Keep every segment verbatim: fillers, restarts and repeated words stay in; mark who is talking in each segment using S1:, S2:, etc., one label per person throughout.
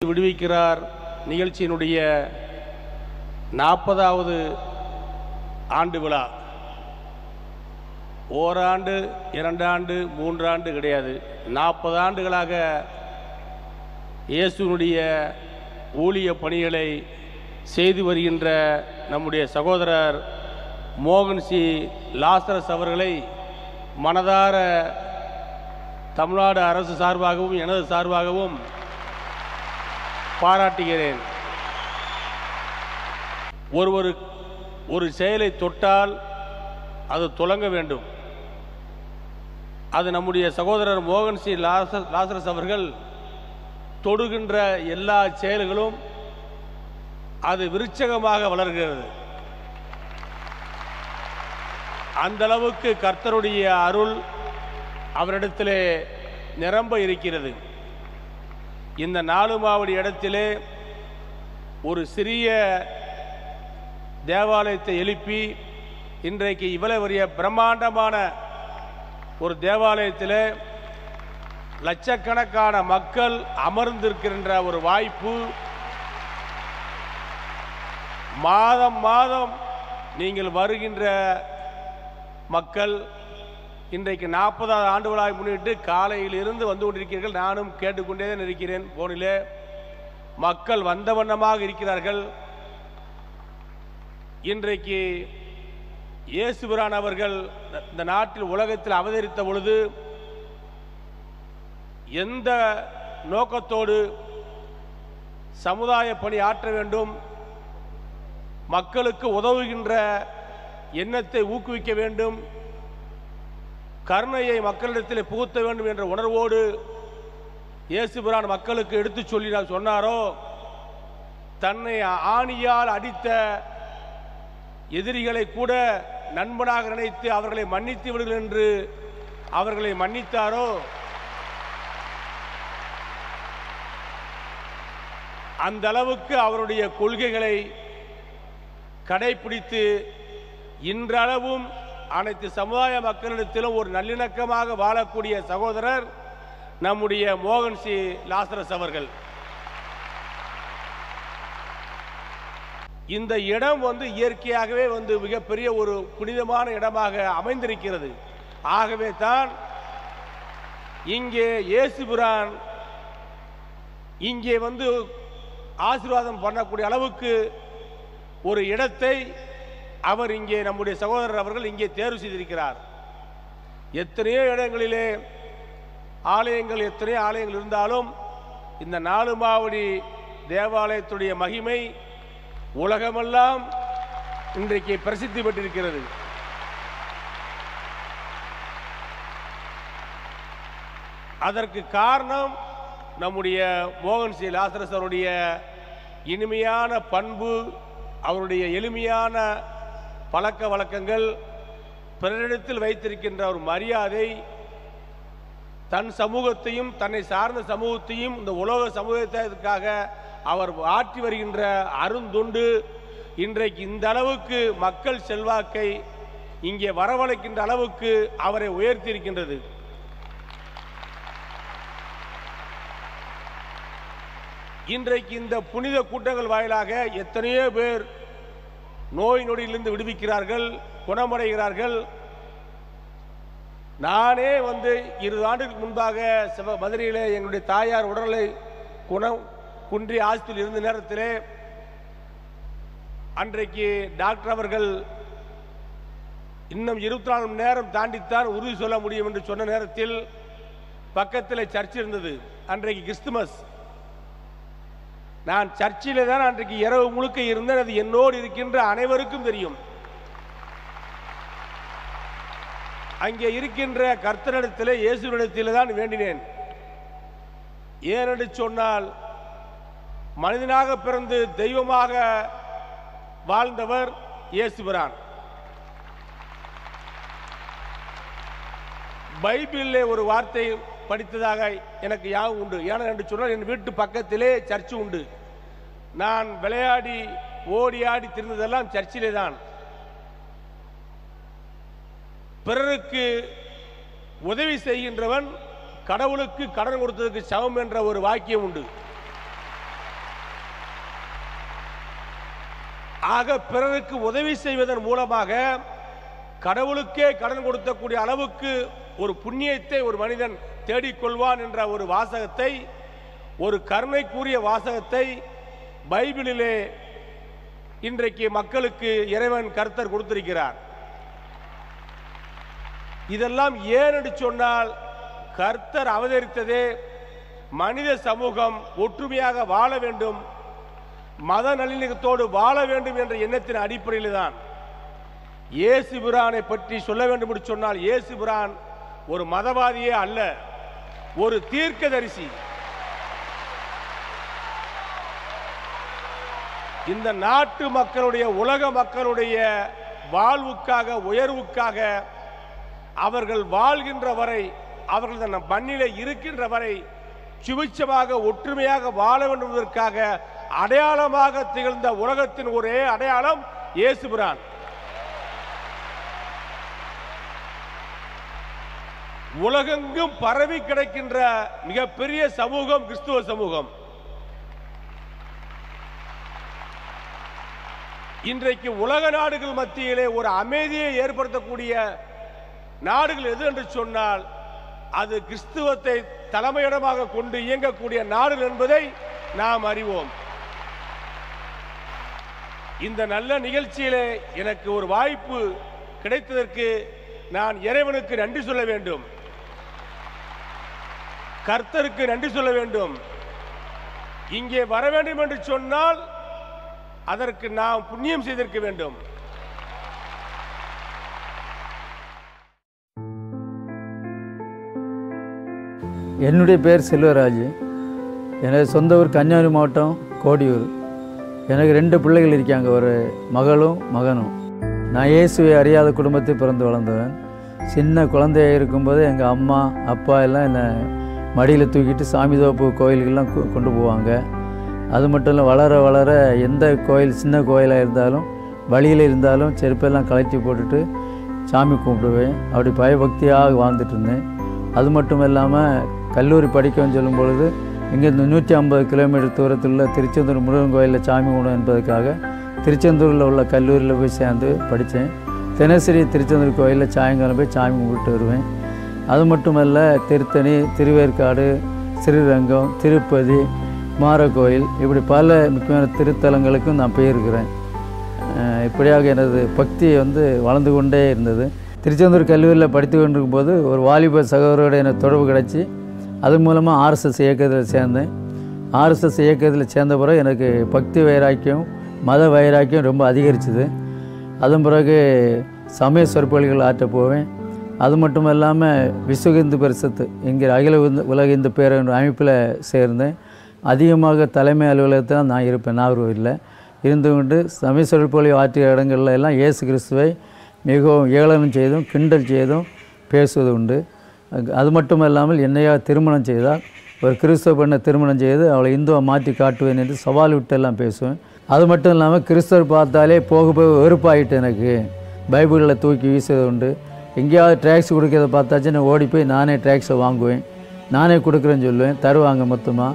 S1: விடுவிக்கிறார் நிகழ்ச்சியினுடைய நாற்பதாவது ஆண்டு விழா. ஓராண்டு, இரண்டாண்டு, மூன்றாண்டு கிடையாது, நாற்பது ஆண்டுகளாக இயேசுனுடைய ஊழிய பணிகளை செய்து வருகின்ற நம்முடைய சகோதரர் மோகன் சி லாசரஸ் அவர்களை மனதார தமிழ்நாடு அரசு சார்பாகவும் எனது சார்பாகவும் பாராட்டுகிறேன். ஒருவர் ஒரு செயலை தொட்டால் அது துலங்க வேண்டும். அது நம்முடைய சகோதரர் மோகன் சி லாசரஸ் அவர்கள் தொடுகின்ற எல்லா செயல்களும் அது விருட்சகமாக வளர்கிறது. அந்த அளவுக்கு கர்த்தருடைய அருள் அவரிடத்திலே நிரம்ப இருக்கிறது. இந்த நாலுமாவடி இடத்திலே ஒரு சிறிய தேவாலயத்தை எழுப்பி இன்றைக்கு இவ்வளவு பெரிய பிரம்மாண்டமான ஒரு தேவாலயத்தில் லட்சக்கணக்கான மக்கள் அமர்ந்திருக்கின்ற ஒரு வாய்ப்பு, மாதம் மாதம் நீங்கள் வருகின்ற மக்கள் இன்றைக்கு நாற்பதாவது ஆண்டு விழாவை முன்னிட்டு காலையில் இருந்து வந்து கொண்டிருக்கிறீர்கள். நானும் கேட்டுக்கொண்டே தான் இருக்கிறேன். போனிலே மக்கள் வந்த வண்ணமாக இருக்கிறார்கள். இன்றைக்கு இயேசுபிரான் அவர்கள் இந்த நாட்டில் உலகத்தில் அவதரித்த பொழுது எந்த நோக்கத்தோடு சமுதாய பணி ஆற்ற வேண்டும், மக்களுக்கு உதவுகின்ற எண்ணத்தை ஊக்குவிக்க வேண்டும், கருணையை மக்களிடத்தில் புகுத்த வேண்டும் என்ற உணர்வோடு இயேசுபிரான் மக்களுக்கு எடுத்து சொல்லி சொன்னாரோ, தன்னை ஆணியால் அடித்த எதிரிகளை கூட நண்பனாக நினைத்து அவர்களை மன்னித்து விடுங்கள் என்று அவர்களை மன்னித்தாரோ, அந்த அளவுக்கு அவருடைய கொள்கைகளை கடைபிடித்து இன்றளவும் அனைத்து சமுதாய மக்களிடத்திலும் ஒரு நல்லிணக்கமாக வாழக்கூடிய சகோதரர் நம்முடைய மோகன் சி லாசரஸ் அவர்கள். இந்த இடம் வந்து இயற்கையாகவே வந்து மிகப்பெரிய ஒரு புனிதமான இடமாக அமைந்திருக்கிறது. ஆகவே தான் இங்கே இயேசுபிரான் இங்கே வந்து ஆசீர்வாதம் பண்ணக்கூடிய அளவுக்கு ஒரு இடத்தை அவர் இங்கே நம்முடைய சகோதரர் அவர்கள் இங்கே தேர்வு செய்திருக்கிறார். எத்தனையோ இடங்களிலே ஆலயங்கள் எத்தனையோ ஆலயங்கள் இருந்தாலும் இந்த நாலுமாவடி தேவாலயத்துடைய மகிமை உலகமெல்லாம் இன்றைக்கு பிரசித்தி பெற்றிருக்கிறது. அதற்கு காரணம் நம்முடைய மோகன் சி லாசரஸ் அவருடைய இனிமையான பண்பு, அவருடைய எளிமையான பழக்க வழக்கங்கள், பிறரிடத்தில் வைத்திருக்கின்ற ஒரு மரியாதை, தன் சமூகத்தையும் தன்னை சார்ந்த சமூகத்தையும் இந்த உலக சமூகத்திற்காக அவர் ஆற்றி வருகின்ற அருந்தொண்டு இன்றைக்கு இந்த அளவுக்கு மக்கள் செல்வாக்கை இங்கே வரவழைக்கின்ற அளவுக்கு அவரை உயர்த்தி இருக்கின்றது. இன்றைக்கு இந்த புனித கூட்டங்கள் வாயிலாக எத்தனையோ பேர் நோய் நொடியிலிருந்து விடுவிக்கிறார்கள், குணமடைகிறார்கள். நானே வந்து இருபது ஆண்டுகளுக்கு முன்பாக மதுரையில் எங்களுடைய தாயார் உடல்நிலை குணம் குன்றி ஆஸ்பத்திரியில் இருந்த நேரத்திலே அன்றைக்கு டாக்டர் அவர்கள் இன்னும் இருபத்தி நாலு மணி நேரம் தாண்டித்தான் உறுதி சொல்ல முடியும் என்று சொன்ன நேரத்தில் பக்கத்தில் சர்ச் இருந்தது. அன்றைக்கு கிறிஸ்துமஸ். நான் சர்ச்சிலே தான் அன்றைக்கு இரவு முழுக்க இருந்தேன். அது என்னோடு இருக்கின்ற அனைவருக்கும் தெரியும். அங்கே இருக்கின்ற கர்த்தரிடத்தில் இயேசுவிடத்தில் தான் வேண்டினேன். ஏனென்று சொன்னால் மனிதனாக பிறந்து தெய்வமாக வாழ்ந்தவர் இயேசுபிரான். பைபிளிலே ஒரு வார்த்தை படித்ததாக எனக்கு யாவும் உண்டு. ஏனென்று சொன்னால் என் வீட்டு பக்கத்திலே சர்ச்சு உண்டு. நான் விளையாடி ஓடி ஆடி திரிந்ததெல்லாம் சர்ச்சிலே தான். பிறருக்கு உதவி செய்கின்றவன் கடவுளுக்கு கடன் கொடுத்ததுக்கு சமம் என்ற ஒரு வாக்கியம் உண்டு. ஆக பிறருக்கு உதவி செய்வதன் மூலமாக கடவுளுக்கே கடன் கொடுக்கக்கூடிய அளவுக்கு ஒரு புண்ணியத்தை ஒரு மனிதன் தேடிக்கொள்வான் என்ற ஒரு வாசகத்தை, ஒரு கருணைக்குரிய வாசகத்தை பைபிளிலே இன்றைக்கு மக்களுக்கு இறைவன் கர்த்தர் கொடுத்திருக்கிறார். இதெல்லாம் ஏன் என்று சொன்னால், கர்த்தர் அவதரித்ததே மனித சமூகம் ஒற்றுமையாக வாழ வேண்டும், மத நல்லிணக்கத்தோடு வாழ வேண்டும் என்ற எண்ணத்தின் அடிப்படையில் தான். இயேசு பிரானை பற்றி சொல்ல வேண்டும் என்று சொன்னால், இயேசு பிரான் ஒரு மதவாதியே அல்ல, ஒரு தீர்க்கதரிசி. இந்த நாட்டு மக்களுடைய, உலக மக்களுடைய வாழ்வுக்காக, உயர்வுக்காக, அவர்கள் வாழ்கின்ற வரை, அவர்கள் தன் மண்ணிலே இருக்கின்ற வரை சுபிட்சமாக ஒற்றுமையாக வாழ வேண்டும் என்பதற்காக அடையாளமாக திகழ்ந்த உலகத்தின் ஒரே அடையாளம் இயேசு பிரான். உலகெங்கும் பரவி கிடக்கின்ற மிகப்பெரிய சமூகம் கிறிஸ்துவ சமூகம். இன்றைக்கு உலக நாடுகள் மத்தியிலே ஒரு அமைதியை ஏற்படுத்தக்கூடிய நாடுகள் எது என்று சொன்னால், அது கிறிஸ்துவத்தை தலைமையிடமாக கொண்டு இயங்கக்கூடிய நாடுகள் என்பதை நாம் அறிவோம். இந்த நல்ல நிகழ்ச்சியிலே எனக்கு ஒரு வாய்ப்பு கிடைத்ததற்கு நான் இறைவனுக்கு நன்றி சொல்ல வேண்டும், கர்த்தருக்கு நன்றி சொல்ல வேண்டும். இங்கே வர வேண்டும் என்று சொன்னால் அதற்கு நாம் புண்ணியம் செய்திருக்க வேண்டும்.
S2: என்னுடைய பேர் செல்வராஜ். எனது சொந்த ஊர் கன்னியாகுமரி மாவட்டம் கோடியூர். எனக்கு ரெண்டு பிள்ளைகள் இருக்காங்க, ஒரு மகளும் மகனும். நான் இயேசுவை அறியாத குடும்பத்தில் பிறந்து வளர்ந்தவன். சின்ன குழந்தையாக இருக்கும்போது எங்கள் அம்மா அப்பா எல்லாம் என்னை மடியில் தூக்கிட்டு சாமி தோப்பு கோயிலுக்கெல்லாம் கொண்டு போவாங்க. அது மட்டும் இல்லை, வளர வளர எந்த கோயில், சின்ன கோயிலாக இருந்தாலும் வழியில் இருந்தாலும் செருப்பெல்லாம் கழட்டி போட்டுட்டு சாமி கும்பிடுவேன். அப்படி பயபக்தியாக வாழ்ந்துட்டு இருந்தேன். அது மட்டும் இல்லாமல் கல்லூரி படிக்கணும்னு சொல்லும் பொழுது இங்கேருந்து நூற்றி ஐம்பது கிலோமீட்டர் தூரத்தில் உள்ள திருச்செந்தூர் முருகன் கோயிலில் சாமி கும்பிடும் என்பதற்காக திருச்செந்தூரில் உள்ள கல்லூரியில் போய் சேர்ந்து படித்தேன். தினசரி திருச்செந்தூர் கோயிலில் சாயங்காலம் போய் சாமி கும்பிட்டு வருவேன். அது மட்டுமல்ல, திருத்தணி, திருவேற்காடு, ஸ்ரீரங்கம், திருப்பதி, குமாரகோயில், இப்படி பல முக்கியமான திருத்தலங்களுக்கும் நான் போயிருக்கிறேன். இப்படியாக எனது பக்தி வந்து வளர்ந்து கொண்டே இருந்தது. திருச்செந்தூர் கல்லூரியில் படித்து கொண்டிருக்கும் போது ஒரு வாலிப சகோதரோடு எனக்கு தொடர்பு கிடச்சி, அது மூலமாக ஆர்எஸ்எஸ் இயக்கத்தில் சேர்ந்தேன். ஆர்எஸ்எஸ் இயக்கத்தில் சேர்ந்த பிறகு எனக்கு பக்தி வைராக்கியம், மத வைராக்கியம் ரொம்ப அதிகரிச்சுது. அதன் பிறகு சமய சொற்பொழிகள் ஆற்ற போவேன். அது மட்டும் இல்லாமல் விஸ்வ இந்து பரிஷத்து என்கிற அகில உலக இந்து பேரவையின் அமைப்பில் சேர்ந்தேன். அதிகமாக தலைமை அலுவலகத்தில் நான் இருப்பேன். நாகர்கோவிலில் இருந்து கொண்டு சமய சொற்பொழிவு ஆற்றிய இடங்களில் எல்லாம் இயேசு கிறிஸ்துவை மிகவும் ஏளனம் செய்தும் கிண்டல் செய்தும் பேசுவது உண்டு. அது மட்டும் இல்லாமல் என்னையா திருமணம் செய்தால் ஒரு கிறிஸ்தவ பெண்ணை திருமணம் செய்து அவளை இந்துவை மாற்றி காட்டுவேன் என்று சவால் விட்டெல்லாம் பேசுவேன். அது மட்டும் இல்லாமல் கிறிஸ்தவர் பார்த்தாலே போக போக வெறுப்பாகிட்டு எனக்கு பைபிளில் தூக்கி வீசுவது உண்டு. எங்கேயாவது டேக்ஸ் கொடுக்கறத பார்த்தாச்சு நான் ஓடி போய் நானே டேக்ஸை வாங்குவேன், நானே கொடுக்குறேன்னு சொல்லுவேன், தருவாங்க மொத்தமாக.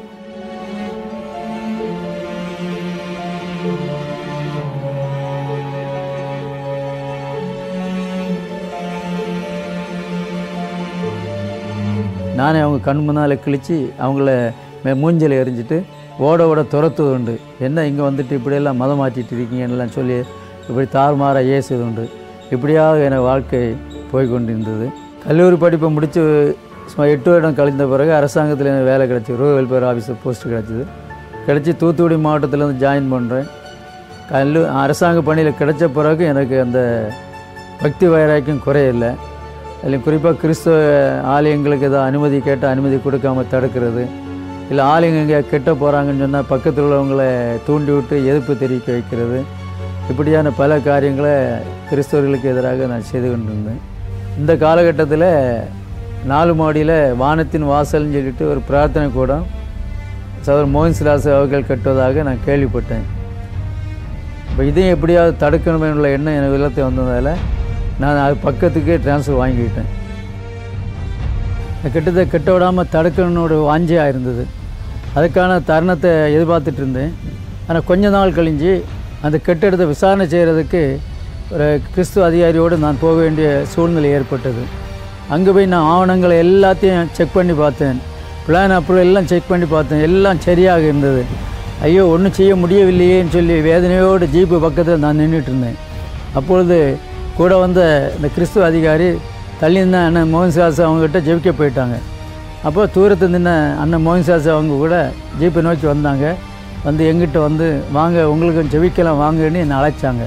S2: நானே அவங்க கண் முன்னால் கிழித்து அவங்கள மூஞ்சில் எரிஞ்சிட்டு ஓட ஓட துரத்துவது உண்டு. என்ன இங்கே வந்துட்டு இப்படியெல்லாம் மதம் மாற்றிட்டு இருக்கீங்கன்னெல்லாம் சொல்லி இப்படி தாறுமாறாக ஏசுவது உண்டு. இப்படியாக என் வாழ்க்கை போய்கொண்டிருந்தது. கல்லூரி படிப்பை முடித்து சும்மா எட்டு வருடம் கழிந்த பிறகு அரசாங்கத்தில் எனக்கு வேலை கிடச்சி, ரூரல் வெல்ஃபேர் ஆஃபீஸர் போஸ்ட்டு கிடச்சிது. கிடச்சி தூத்துக்குடி மாவட்டத்திலேருந்து ஜாயின் பண்ணுறேன். கல்லூ அரசாங்க பணியில் கிடைச்ச பிறகு எனக்கு அந்த பக்தி வைராக்கியம் குறையில்லை. அதில் குறிப்பாக கிறிஸ்தவ ஆலயங்களுக்கு ஏதோ அனுமதி கேட்டால் அனுமதி கொடுக்காம தடுக்கிறது, இல்லை ஆலயங்க எங்கே கெட்ட போகிறாங்கன்னு சொன்னால் பக்கத்தில் உள்ளவங்களை தூண்டி விட்டு எதிர்ப்பு தெரிவிக்க வைக்கிறது, இப்படியான பல காரியங்களை கிறிஸ்தவர்களுக்கு எதிராக நான் செய்து கொண்டிருந்தேன். இந்த காலகட்டத்தில் நாலு மாடியில் வானத்தின் வாசல்னு சொல்லிட்டு ஒரு பிரார்த்தனை கூடம் சகோதரர் மோகன் சிலாஸ் அவர்கள் கட்டுவதாக நான் கேள்விப்பட்டேன். இப்போ இதையும் எப்படியாவது தடுக்கணுமே உள்ள எண்ணம் எனக்கு உள்ளத்தை வந்ததால் நான் அது பக்கத்துக்கு ட்ரான்ஸ்ஃபர் வாங்கிக்கிட்டேன். கிட்டத்தை கெட்ட விடாமல் தடுக்கணுன்னோட வாஞ்சியாக இருந்தது. அதுக்கான தருணத்தை எதிர்பார்த்துட்டு இருந்தேன். ஆனால் கொஞ்ச நாள் கழிஞ்சு அந்த கட்டிடத்தை விசாரணை செய்கிறதுக்கு ஒரு கிறிஸ்துவ அதிகாரியோடு நான் போக வேண்டிய சூழ்நிலை ஏற்பட்டது. அங்கே போய் நான் ஆவணங்களை எல்லாத்தையும் செக் பண்ணி பார்த்தேன், பிளான் அப்ரூவல் எல்லாம் செக் பண்ணி பார்த்தேன், எல்லாம் சரியாக இருந்தது. ஐயோ ஒன்றும் செய்ய முடியவில்லையேன்னு சொல்லி வேதனையோடு ஜீப்பு பக்கத்தில் நான் நின்றுட்டு இருந்தேன். அப்பொழுது கூட வந்த இந்த கிறிஸ்துவ அதிகாரி தள்ளி நின்ன அண்ணன் மோகன்சாஸ் அவங்ககிட்ட ஜெபிக்க போயிட்டாங்க. அப்போ தூரத்தில் நின்ன அண்ணன் மோகன்சாஸ் அவங்க கூட ஜீப்பை நோக்கி வந்தாங்க. வந்து எங்கிட்ட வந்து வாங்க உங்களுக்கு ஜெபிக்கலாம் வாங்கன்னு என்னை அழைச்சாங்க.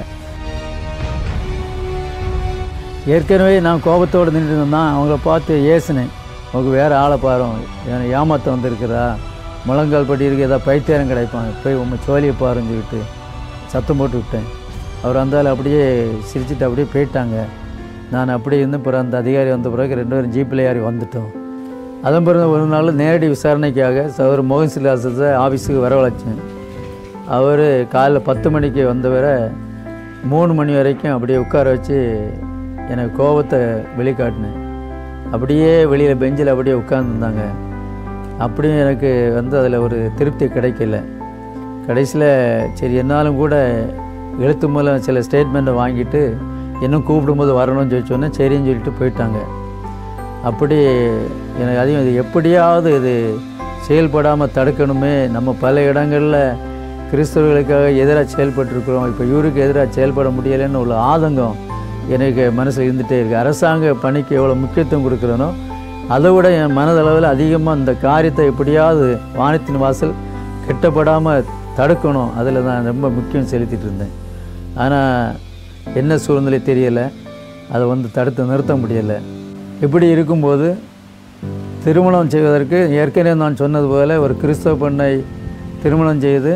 S2: ஏற்கனவே நான் கோபத்தோடு நின்றுட்டு இருந்தேன். அவங்கள பார்த்து ஏசுனேன், அவங்க வேறு ஆளை பாரும், என்னை ஏமாற்ற வந்திருக்கிறா, முழங்கால் படி இருக்க ஏதாவது பைத்தியாரம் கிடைப்பாங்க, போய் உங்கள் சோழியை பாருன்னு சொல்லிட்டு சத்தம் போட்டு விட்டேன். அவர் வந்தாலும் அப்படியே சிரிச்சுட்டு அப்படியே போயிட்டாங்க. நான் அப்படியே இருந்து பிறகு அந்த அதிகாரி வந்த பிறகு ரெண்டு பேரும் ஜீப்பில் ஏறி வந்துட்டோம். அதன் பிறகு ஒரு நாள் நேரடி விசாரணைக்காக சகோதரர் மோகன் சிலாசத்தை ஆஃபீஸுக்கு வரவழைச்சேன். அவர் காலைல பத்து மணிக்கு வந்தவரை மூணு மணி வரைக்கும் அப்படியே உட்கார வச்சு எனக்கு கோபத்தை வெளிக்காட்டினேன். அப்படியே வெளியில் பெஞ்சில் அப்படியே உட்கார்ந்துருந்தாங்க. அப்படியும் எனக்கு வந்து அதில் ஒரு திருப்தி கிடைக்கல. கடைசியில் சரி என்னாலும் கூட எழுத்து மூலம் சில ஸ்டேட்மெண்ட்டை வாங்கிட்டு இன்னும் கூப்பிடும்போது வரணும்னு சொல்லி சொன்னேன். சரின்னு சொல்லிட்டு போயிட்டாங்க. அப்படி எனக்கு அதிகம் இது எப்படியாவது இது செயல்படாமல் தடுக்கணுமே, நம்ம பல இடங்களில் கிறிஸ்தவர்களுக்காக எதிராக செயல்பட்டுருக்குறோம், இப்போ இவருக்கு எதிராக செயல்பட முடியலைன்னு உள்ள ஆதங்கம் எனக்கு மனசில் இருந்துகிட்டே இருக்குது. அரசாங்க பணிக்கு எவ்வளோ முக்கியத்துவம் கொடுக்குறேனோ அதை விட என் மனதளவில் அதிகமாக இந்த காரியத்தை எப்படியாவது வானத்தின் வாசல் கெட்டப்படாமல் தடுக்கணும், அதில் தான் ரொம்ப முக்கியம் செலுத்திட்டு இருந்தேன். ஆனால் என்ன சூழ்நிலை தெரியலை, அதை வந்து தடுத்து நிறுத்த முடியலை. இப்படி இருக்கும்போது திருமணம் செய்வதற்கு ஏற்கனவே நான் சொன்னது போல் ஒரு கிறிஸ்தவ பெண்ணை திருமணம் செய்து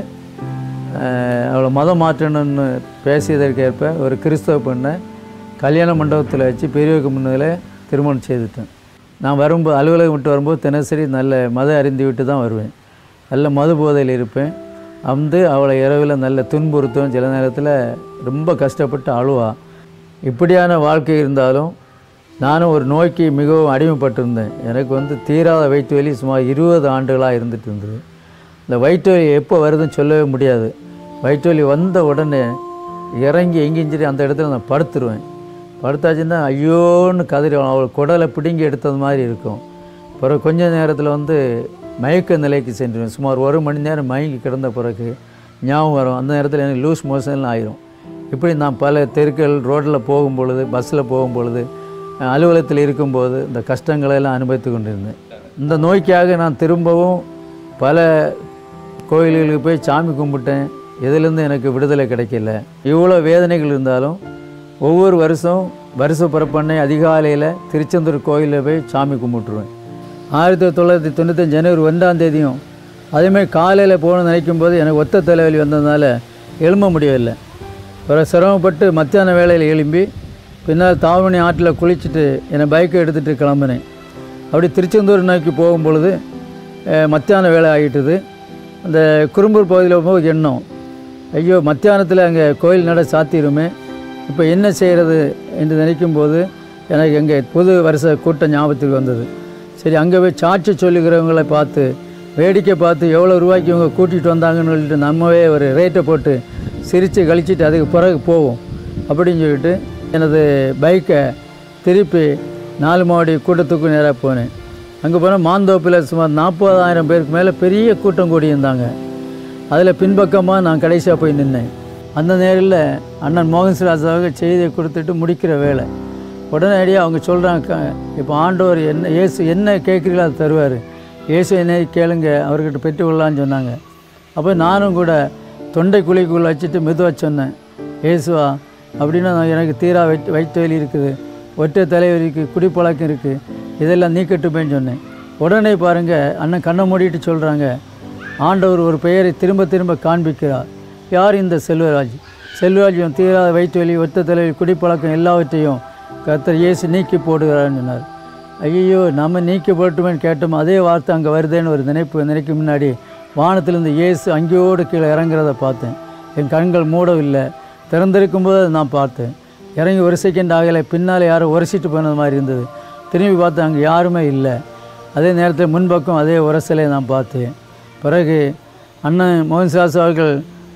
S2: அவளை மதம் மாற்றணும்னு பேசியதற்கேற்ப ஒரு கிறிஸ்தவ பெண்ணை கல்யாண மண்டபத்தில் வச்சு பெரியவருக்கு முன்னில் திருமணம் செய்துட்டேன். நான் வரும்போது அலுவலகம் விட்டு வரும்போது தினசரி நல்ல மத அறிந்து விட்டு தான் வருவேன். நல்ல மது போதையில் இருப்பேன். வந்து அவளை இரவில் நல்ல துன்புறுத்தும், சில நேரத்தில் ரொம்ப கஷ்டப்பட்டு அழுவா. இப்படியான வாழ்க்கை இருந்தாலும் நானும் ஒரு நோய்க்கு மிகவும் அடிமைப்பட்டிருந்தேன். எனக்கு வந்து தீராத வயிற்று வலி சுமார் இருபது ஆண்டுகளாக இருந்துகிட்டு இருந்தது. இந்த வயிற்று வலி எப்போ வருதுன்னு சொல்லவே முடியாது. வயிற்று வலி வந்த உடனே இறங்கி எங்கேயும் சரி அந்த இடத்துல நான் படுத்துருவேன். படுத்தாச்சுன்னா ஐயோன்னு கதறி அவள் குடலை பிடுங்கி எடுத்தது மாதிரி இருக்கும். பிறகு கொஞ்ச நேரத்தில் வந்து மயக்க நிலைக்கு சென்றுவேன். சுமார் ஒரு மணி நேரம் மயங்கி கிடந்த பிறகு ஞாபகம் வரும். அந்த நேரத்தில் எனக்கு லூஸ் மோஷன்லாம் ஆயிரும். இப்படி நான் பல தெருக்கள் ரோட்டில் போகும் பொழுது, பஸ்ஸில் போகும் பொழுது, அலுவலகத்தில் இருக்கும்போது இந்த கஷ்டங்களெல்லாம் அனுபவித்து கொண்டிருந்தேன். இந்த நோய்க்காக நான் திரும்பவும் பல கோயில்களுக்கு போய் சாமி கும்பிட்டேன். எதுலேருந்து எனக்கு விடுதலை கிடைக்கல. இவ்வளோ வேதனைகள் இருந்தாலும் ஒவ்வொரு வருஷம் வருஷ பிறப்பண்ணை அதிகாலையில் திருச்செந்தூர் கோயிலில் போய் சாமி கும்பிட்டுருவேன். ஆயிரத்தி தொள்ளாயிரத்தி தொண்ணூத்தஞ்சு ஜனவரி ஒன்றாம் தேதியும் அதேமாதிரி காலையில் போகணும்னு நினைக்கும் போது எனக்கு ஒத்த தலைவலி வந்ததுனால எழும்ப முடியவில்லை. ஒரு சிரமப்பட்டு மத்தியான வேளையில் எழும்பி பின்னால் தாவணி ஆற்றில் குளிச்சுட்டு என்னை பைக்கை எடுத்துகிட்டு கிளம்பினேன். அப்படி திருச்செந்தூர் நோக்கி போகும் பொழுது மத்தியான வேலை ஆகிட்டுது. அந்த குறும்பூர் பகுதியில் போய் எண்ணம், ஐயோ மத்தியானத்தில் அங்கே கோயில் நட சாத்திருமே, இப்போ என்ன செய்கிறது என்று நினைக்கும்போது எனக்கு எங்கள் புது வருஷ கூட்டம் ஞாபகத்துக்கு வந்தது. சரி அங்கே போய் சாட்சி சொல்லுகிறவங்களை பார்த்து வேடிக்கை பார்த்து எவ்வளோ ரூபாய்க்கு இவங்க கூட்டிகிட்டு வந்தாங்கன்னு சொல்லிட்டு நம்மவே ஒரு ரேட்டை போட்டு சிரித்து கழிச்சிட்டு அதுக்கு பிறகு போவோம் அப்படின்னு சொல்லிட்டு எனது பைக்கை திருப்பி நாலு மாடி கூட்டத்துக்கு நேராக போனேன். அங்கே போனால் மாந்தோப்பில் சுமார் நாற்பதாயிரம் பேருக்கு மேலே பெரிய கூட்டம் கூடியிருந்தாங்க. அதில் பின்பக்கமாக நான் கடைசியாக போய் நின்னேன். அந்த நேரில் அண்ணன் மோகன் சிலாசாவுக்கு செய்தியை கொடுத்துட்டு முடிக்கிற வேலை. உடனடியாக அவங்க சொல்கிறாங்க, இப்போ ஆண்டவர் என்ன இயேசு என்ன கேட்குறீங்களோ அது தருவார், இயேசு என்ன கேளுங்க அவர்கிட்ட பெற்றுக்கொள்ளலான்னு சொன்னாங்க. அப்போ நானும் கூட தொண்டை குழிக்குள்ளே வச்சுட்டு மெதுவாக சொன்னேன், இயேசுவா அப்படின்னா எனக்கு தீரா வயிற்று வயிற்று வலி இருக்குது, ஒற்றை தலைவலி இருக்குது, குடிப்பழக்கம் இருக்குது, இதெல்லாம் நீக்கட்டுமேன்னு சொன்னேன். உடனே பாருங்கள் அண்ணன் கண்ணை மூடிட்டு சொல்கிறாங்க, ஆண்டவர் ஒரு பெயரை திரும்ப திரும்ப காண்பிக்கிறார். யார் இந்த செல்வராஜ்? செல்வராஜ்யம் தீராத வயிற்று வலி, ஒற்றை தலைவலி, குடிப்பழக்கம் எல்லாவற்றையும் கர்த்தர் இயேசு நீக்கி போடுகிறான்னு சொன்னார். ஐயோ நம்ம நீக்கி போட்டுமேன்னு கேட்டோம். அதே வார்த்தை அங்கே வருதேன்னு ஒரு நினைப்பு நினைக்கும் முன்னாடி வானத்திலிருந்து இயேசு அங்கேயோடு கீழே இறங்குறத பார்த்தேன். என் கண்கள் மூடவில்லை, திறந்திருக்கும்போது நான் பார்த்தேன். இறங்கி ஒரு செகண்ட் ஆகலை, பின்னால் யாரும் உரசிட்டு போனது மாதிரி இருந்தது. திரும்பி பார்த்தேன், அங்கே யாருமே இல்லை. அதே நேரத்தில் முன்பக்கம் அதே உரசலை நான் பார்த்தேன். பிறகு அண்ணன் மோகன் சாஸ் அவர்கள்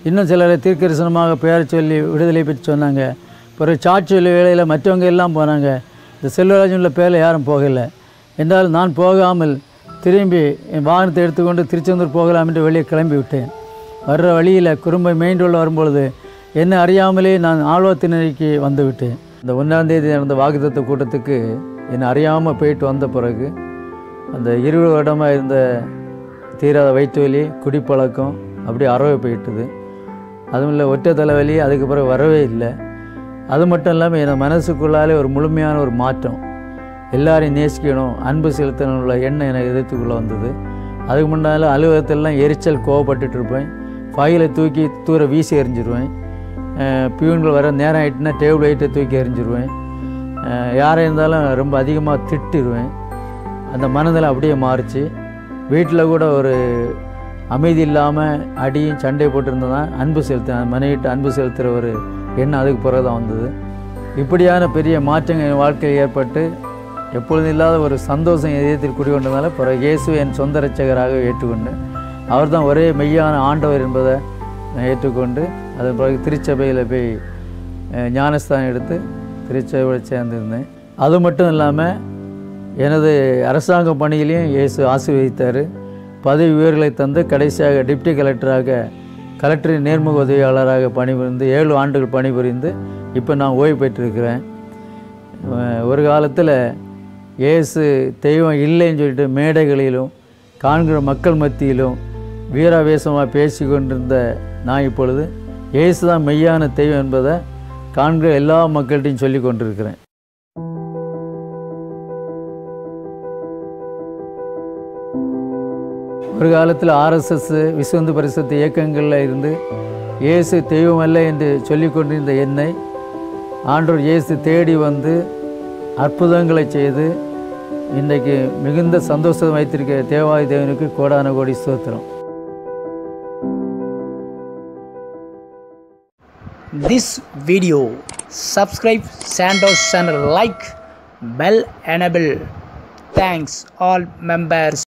S2: இன்னும் சிலரை தீர்க்கதரிசனமாக பெயர் சொல்லி விடுதலை பற்றி சொன்னாங்க. பிறகு சாட்சி சொல்லி வேளையில் மற்றவங்க எல்லாம் போனாங்க. இந்த செல்வராஜன் உள்ள பேரில் யாரும் போகலை. என்றால் நான் போகாமல் திரும்பி என் வாகனத்தை எடுத்துக்கொண்டு திருச்செந்தூர் போகலாம் என்று வெளியே கிளம்பி விட்டேன். வர்ற வழியில் குறும்பை மெயின்ரோடு வரும்பொழுது என்னை அறியாமலே நான் ஆழ்வாத்தினருக்கு வந்து விட்டேன். இந்த ஒன்றாந்தேதி நடந்த வாக்குத்தத்த கூட்டத்துக்கு என்னை அறியாமல் போயிட்டு வந்த பிறகு அந்த இருபது வருடமாக இருந்த தீராத வயிற்று வலி, குடிப்பழக்கம் அப்படியே அறவே போயிட்டுது. அதுவும் இல்லை ஒற்றை தலைவலி, அதுக்கு பிறகு வரவே இல்லை. அது மட்டும் இல்லாமல் என் மனசுக்குள்ளாலே ஒரு முழுமையான ஒரு மாற்றம், எல்லாரையும் நேசிக்கணும், அன்பு செலுத்தணும் உள்ள எண்ணம் எனக்கு எதிர்த்துக்குள்ளே வந்தது. அதுக்கு முன்னால் அலுவலகத்திலலாம் எரிச்சல் கோவப்பட்டுட்டு இருப்பேன். ஃபைலை தூக்கி தூர வீசி எறிஞ்சிருவேன். பியூன்கள் வர நேரம் ஆகிட்டுனா டேபிள் வெயிட்டை தூக்கி எறிஞ்சிருவேன். யாராக இருந்தாலும் ரொம்ப அதிகமாக திட்டிடுவேன். அந்த மனதில் அப்படியே மாறிச்சு. வீட்டில் கூட ஒரு அமைதி இல்லாமல் அடியும் சண்டை போட்டுருந்ததான் அன்பு செலுத்தினேன். மனைவிட்டு அன்பு செலுத்துகிற ஒரு எண்ணம் அதுக்கு பிறகு தான் வந்தது. இப்படியான பெரிய மாற்றங்கள் என் வாழ்க்கையில் ஏற்பட்டு எப்பொழுதும் இல்லாத ஒரு சந்தோஷம் இதயத்தில் குடிகொண்டதுனால பிறகு இயேசு என் சொந்த இரட்சகராக ஏற்றுக்கொண்டு அவர் தான் ஒரே மெய்யான ஆண்டவர் என்பதை நான் ஏற்றுக்கொண்டு அதன் பிறகு திருச்சபையில் போய் ஞானஸ்தானம் எடுத்து திருச்சபையோடு சேர்ந்திருந்தேன். அது மட்டும் இல்லாமல் எனது அரசாங்க பணியிலையும் இயேசு ஆசீர்வதித்தார். பதவி உயர்களை தந்து கடைசியாக டிப்டி கலெக்டராக கலெக்டரின் நேர்முக உதவியாளராக பணிபுரிந்து ஏழு ஆண்டுகள் பணிபுரிந்து இப்போ நான் ஓய்வு பெற்றிருக்கிறேன். ஒரு காலத்தில் இயேசு தெய்வம் இல்லைன்னு சொல்லிட்டு மேடைகளிலும் காண்கிற மக்கள் மத்தியிலும் வீராவேசமாக பேசி கொண்டிருந்த நான் இப்பொழுது இயேசு தான் மெய்யான தெய்வம் என்பதை காண்கிற எல்லா மக்கள்கிட்டையும் சொல்லி கொண்டிருக்கிறேன். ஒரு காலத்தில் ஆர்எஸ்எஸ் விசுவந்து பரிசுத்த இயக்கங்களில் இருந்து இயேசு தெய்வம் அல்ல என்று சொல்லி கொண்டிருந்த என்னை ஆண்டவர் இயேசு தேடி வந்து அற்புதங்களை செய்து இன்றைக்கு மிகுந்த சந்தோஷம் வைத்திருக்க தேவாதி தேவனுக்கு கோடான கோடி ஸ்தோத்திரம்.
S3: This video, subscribe Santos channel, like, bell enable. Thanks all members.